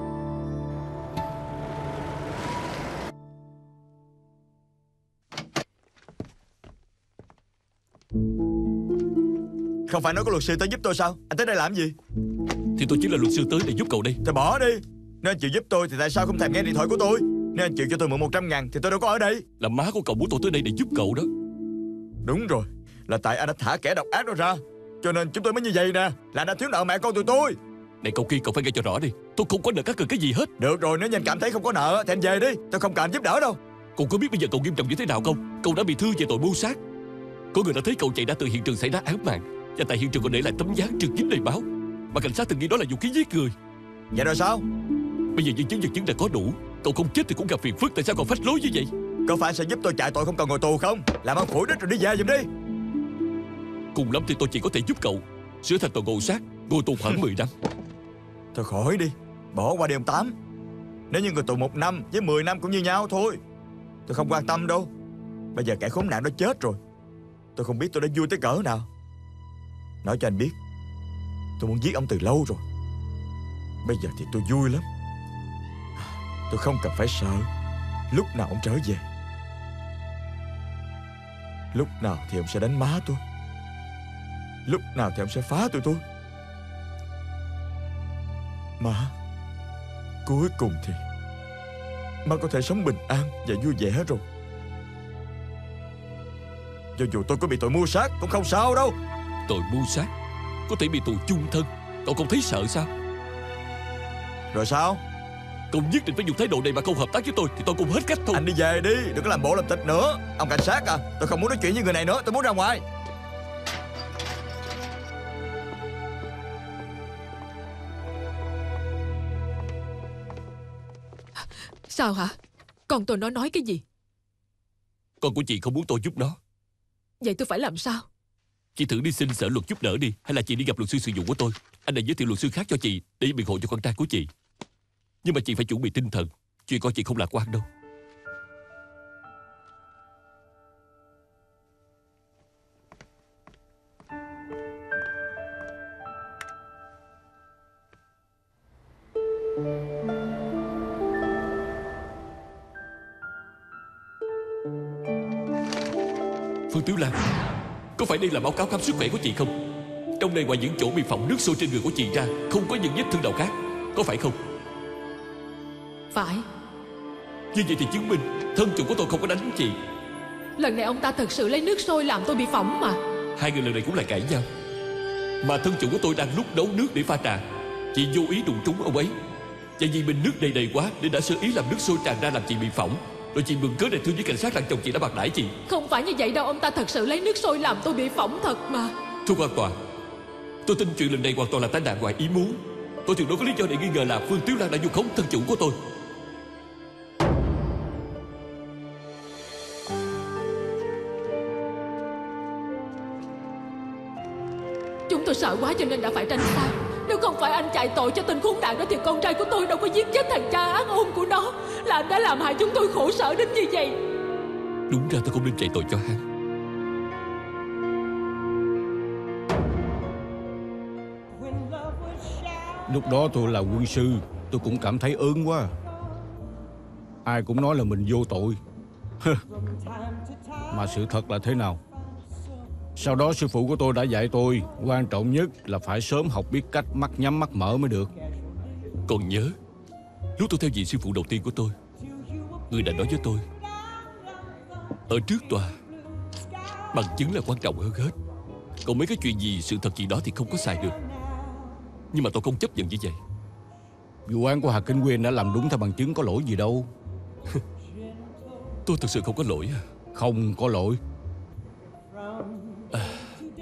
Không phải nói có luật sư tới giúp tôi sao? Anh tới đây làm gì? Thì tôi chỉ là luật sư tới để giúp cậu đây. Thì bỏ đi. Nếu anh chịu giúp tôi thì tại sao không thèm nghe điện thoại của tôi? Nếu anh chịu cho tôi mượn một trăm ngàn thì tôi đâu có ở đây. Là má của cậu muốn tôi tới đây để giúp cậu đó. Đúng rồi. Là tại anh đã thả kẻ độc ác đó ra, cho nên chúng tôi mới như vậy nè. Là anh đã thiếu nợ mẹ con tụi tôi. Này cậu Kiên, cậu phải nghe cho rõ đi. Tôi không có nợ các cờ cái gì hết. Được rồi, nếu như anh cảm thấy không có nợ thì anh về đi. Tôi không cần anh giúp đỡ đâu. Cậu có biết bây giờ cậu nghiêm trọng như thế nào không? Cậu đã bị thương về tội mưu sát. Có người đã thấy cậu chạy ra từ hiện trường xảy ra án mạng, và tại hiện trường còn để lại tấm dáng trực kín đầy máu, mà cảnh sát từng nghĩ đó là vũ khí giết người. Vậy rồi sao? Bây giờ những chứng vật chứng đã có đủ. Cậu không chết thì cũng gặp phiền phức. Tại sao còn phách lối như vậy? Có phải sẽ giúp tôi chạy tội không cần ngồi tù không? Làm ăn phủi đích rồi đi về giùm đi. Cùng lắm thì tôi chỉ có thể giúp cậu sửa thành tội ngộ sát, ngồi tù khoảng mười năm. Thôi khỏi đi, bỏ qua đi ông Tám. Nếu như người tù một năm với mười năm cũng như nhau thôi. Tôi không quan tâm đâu. Bây giờ kẻ khốn nạn đó chết rồi, tôi không biết tôi đã vui tới cỡ nào. Nói cho anh biết, tôi muốn giết ông từ lâu rồi. Bây giờ thì tôi vui lắm. Tôi không cần phải sợ lúc nào ông trở về. Lúc nào thì ông sẽ đánh má tôi, lúc nào thì ông sẽ phá tụi tôi. Má, cuối cùng thì má có thể sống bình an và vui vẻ rồi. Cho dù tôi có bị tội mưu sát cũng không sao đâu. Tội mưu sát có thể bị tù chung thân, cậu không thấy sợ sao? Rồi sao? Cậu nhất định phải dùng thái độ này mà không hợp tác với tôi thì tôi cũng hết cách thôi. Anh đi về đi, đừng có làm bộ làm tịch nữa. Ông cảnh sát à, tôi không muốn nói chuyện với người này nữa, tôi muốn ra ngoài. Sao hả? Con tôi nó nói cái gì? Con của chị không muốn tôi giúp nó. Vậy tôi phải làm sao? Chị thử đi xin sở luật giúp đỡ đi. Hay là chị đi gặp luật sư sử dụng của tôi. Anh đã giới thiệu luật sư khác cho chị để biện hộ cho con trai của chị. Nhưng mà chị phải chuẩn bị tinh thần. Chuyện con chị không lạc quan đâu. Phương Tiểu Lan, có phải đây là báo cáo khám sức khỏe của chị không? Trong này ngoài những chỗ bị phỏng nước sôi trên người của chị ra, không có những vết thương nào khác, có phải không? Phải. Như vậy thì chứng minh thân chủ của tôi không có đánh chị. Lần này ông ta thật sự lấy nước sôi làm tôi bị phỏng mà. Hai người lần này cũng lại cãi nhau. Mà thân chủ của tôi đang lúc nấu nước để pha trà, chị vô ý đụng trúng ông ấy. Và vì bình nước đầy đầy quá nên đã sơ ý làm nước sôi tràn ra làm chị bị phỏng. Rồi chị mượn cớ để thưa với cảnh sát rằng chồng chị đã bạc đãi chị. Không phải như vậy đâu, ông ta thật sự lấy nước sôi làm tôi bị phỏng thật mà. Thưa quan tòa, tôi tin chuyện lần này hoàn toàn là tai nạn ngoài ý muốn. Tôi tuyệt đối có lý do để nghi ngờ là Phương Tiểu Lan đã vu khống thân chủ của tôi. Chúng tôi sợ quá cho nên đã phải tránh xa. Nếu không phải anh chạy tội cho tên khốn nạn đó thì con trai của tôi đâu có giết chết thằng cha ác ôn của nó. Là anh đã làm hại chúng tôi khổ sở đến như vậy. Đúng ra tôi không nên chạy tội cho hắn. Lúc đó tôi là quân sư, tôi cũng cảm thấy ớn quá. Ai cũng nói là mình vô tội. Mà sự thật là thế nào? Sau đó sư phụ của tôi đã dạy tôi, quan trọng nhất là phải sớm học biết cách mắt nhắm mắt mở mới được. Còn nhớ lúc tôi theo vị sư phụ đầu tiên của tôi, người đã nói với tôi, ở trước tòa bằng chứng là quan trọng hơn hết. Còn mấy cái chuyện gì, sự thật gì đó thì không có xài được. Nhưng mà tôi không chấp nhận như vậy. Vụ án của Hà Kinh Nguyên đã làm đúng theo bằng chứng, có lỗi gì đâu. Tôi thực sự không có lỗi à? Không có lỗi. À,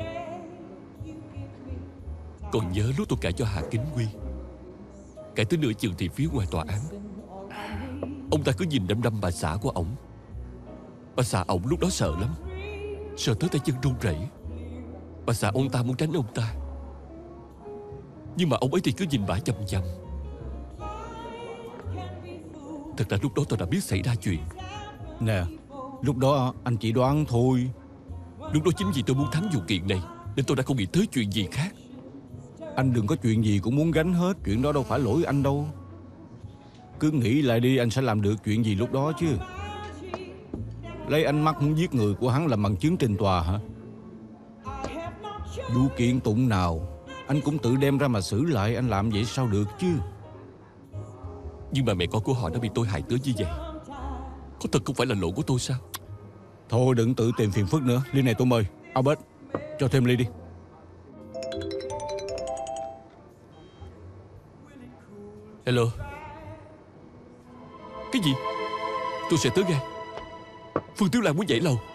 còn nhớ lúc tôi cãi cho Hà Kính Nguyên, cãi tới nửa chừng thì phía ngoài tòa án, ông ta cứ nhìn đăm đăm bà xã của ổng. Bà xã ổng lúc đó sợ lắm, sợ tới tay chân run rẩy. Bà xã ông ta muốn tránh ông ta, nhưng mà ông ấy thì cứ nhìn bà chằm chằm. Thật ra lúc đó tôi đã biết xảy ra chuyện. Nè, lúc đó anh chỉ đoán thôi. Lúc đó chính vì tôi muốn thắng vụ kiện này nên tôi đã không nghĩ tới chuyện gì khác. Anh đừng có chuyện gì cũng muốn gánh hết. Chuyện đó đâu phải lỗi anh đâu. Cứ nghĩ lại đi, anh sẽ làm được chuyện gì lúc đó chứ. Lấy ánh mắt muốn giết người của hắn làm bằng chứng trình tòa hả? Vụ kiện tụng nào anh cũng tự đem ra mà xử lại. Anh làm vậy sao được chứ? Nhưng mà mẹ con của họ đã bị tôi hại tới như vậy, có thật không phải là lỗi của tôi sao? Thôi đừng tự tìm phiền phức nữa. Ly này tôi mời. Albert, cho thêm ly đi. Hello. Cái gì? Tôi sẽ tới ngay. Phương Tiểu Lan muốn nhảy lầu.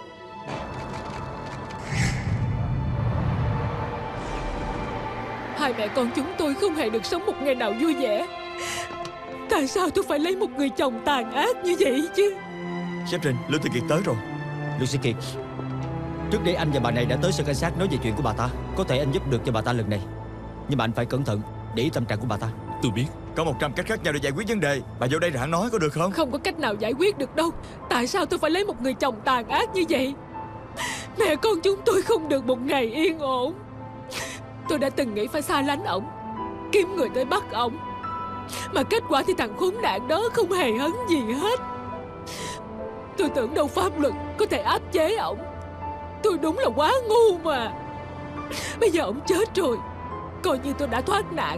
Hai mẹ con chúng tôi không hề được sống một ngày nào vui vẻ. Tại sao tôi phải lấy một người chồng tàn ác như vậy chứ? Sếp Trình, Lưu Thị Kiệt tới rồi. Lưu Sĩ Kiệt, trước đây anh và bà này đã tới sở cảnh sát nói về chuyện của bà ta. Có thể anh giúp được cho bà ta lần này, nhưng mà anh phải cẩn thận, để ý tâm trạng của bà ta. Tôi biết. Có một trăm cách khác nhau để giải quyết vấn đề. Bà vô đây rồi hẳn nói có được không? Không có cách nào giải quyết được đâu. Tại sao tôi phải lấy một người chồng tàn ác như vậy? Mẹ con chúng tôi không được một ngày yên ổn. Tôi đã từng nghĩ phải xa lánh ổng, kiếm người tới bắt ổng, mà kết quả thì thằng khốn nạn đó không hề hấn gì hết. Tôi tưởng đâu pháp luật có thể áp chế ổng. Tôi đúng là quá ngu mà. Bây giờ ổng chết rồi, coi như tôi đã thoát nạn.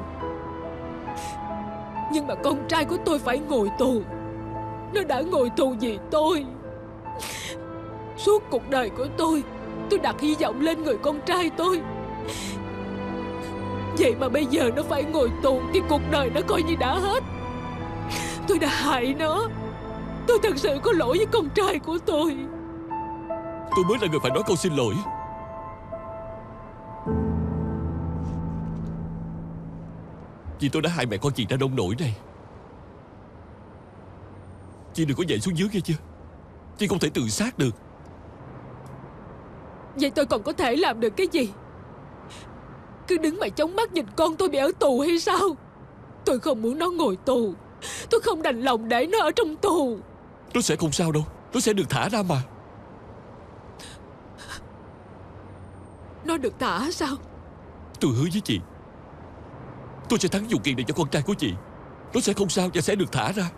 Nhưng mà con trai của tôi phải ngồi tù. Nó đã ngồi tù vì tôi. Suốt cuộc đời của tôi, tôi đặt hy vọng lên người con trai tôi. Vậy mà bây giờ nó phải ngồi tù thì cuộc đời nó coi như đã hết. Tôi đã hại nó. Tôi thật sự có lỗi với con trai của tôi. Tôi mới là người phải nói câu xin lỗi. Vì tôi đã hại mẹ con chị ra nông nỗi này. Chị đừng có nhảy xuống dưới nghe chưa. Chị không thể tự sát được. Vậy tôi còn có thể làm được cái gì? Cứ đứng mà chống mắt nhìn con tôi bị ở tù hay sao? Tôi không muốn nó ngồi tù. Tôi không đành lòng để nó ở trong tù. Nó sẽ không sao đâu. Nó sẽ được thả ra mà. Nó được thả sao? Tôi hứa với chị, tôi sẽ thắng vụ kiện này cho con trai của chị. Nó sẽ không sao và sẽ được thả ra.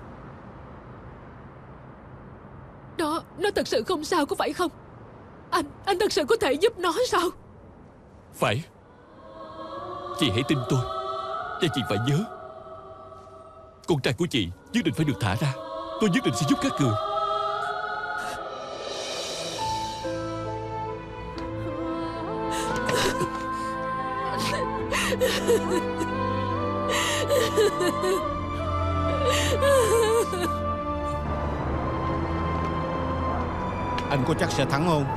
Nó, nó thật sự không sao có phải không? Anh, anh thật sự có thể giúp nó sao? Phải. Chị hãy tin tôi. Và chị phải nhớ, con trai của chị nhất định phải được thả ra. Tôi nhất định sẽ giúp các người. Anh có chắc sẽ thắng không?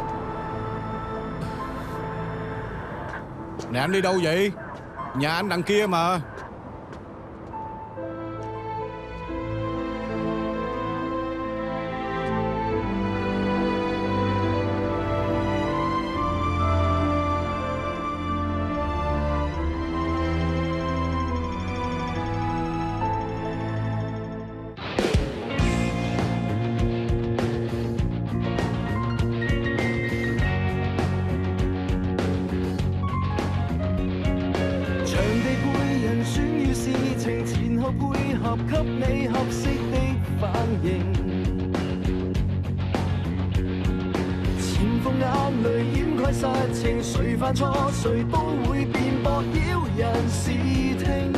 Nè, anh đi đâu vậy? Nhà anh đằng kia mà. 給你合適的反應，前鋒眼淚掩蓋實情，誰犯錯誰都會辯駁擾人視聽，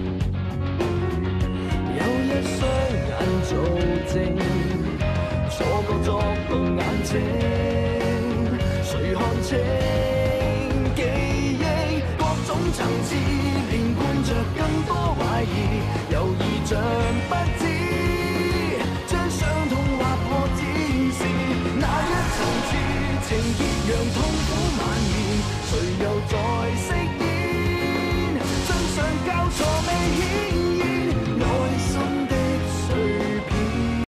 有一雙眼做證，錯覺作弄眼睛，誰看清記憶各種層次，連貫着更多。